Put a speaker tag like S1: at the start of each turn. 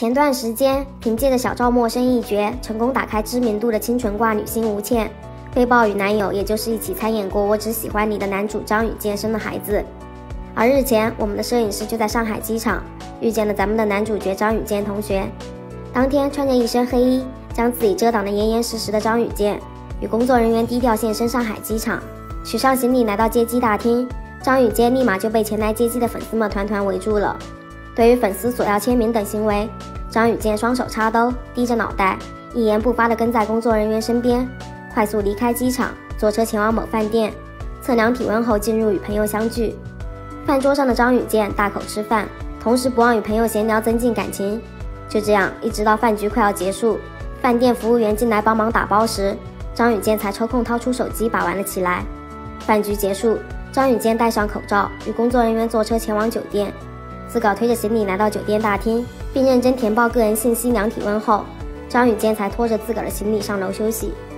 S1: 前段时间，凭借着小赵陌生一角，成功打开知名度的清纯挂女星吴倩，被曝与男友，也就是一起参演过《我只喜欢你》的男主张雨健生了孩子。而日前，我们的摄影师就在上海机场遇见了咱们的男主角张雨健同学。当天穿着一身黑衣，将自己遮挡得严严实实的张雨健，与工作人员低调现身上海机场，取上行李来到接机大厅。张雨健立马就被前来接机的粉丝们团团围住了。对于粉丝索要签名等行为，张雨健双手插兜，低着脑袋，一言不发地跟在工作人员身边，快速离开机场，坐车前往某饭店，测量体温后进入与朋友相聚。饭桌上的张雨健大口吃饭，同时不忘与朋友闲聊增进感情。就这样，一直到饭局快要结束，饭店服务员进来帮忙打包时，张雨健才抽空掏出手机把玩了起来。饭局结束，张雨健戴上口罩，与工作人员坐车前往酒店。自个推着行李来到酒店大厅，并认真填报个人信息量体温后，张雨健才拖着自个的行李上楼休息。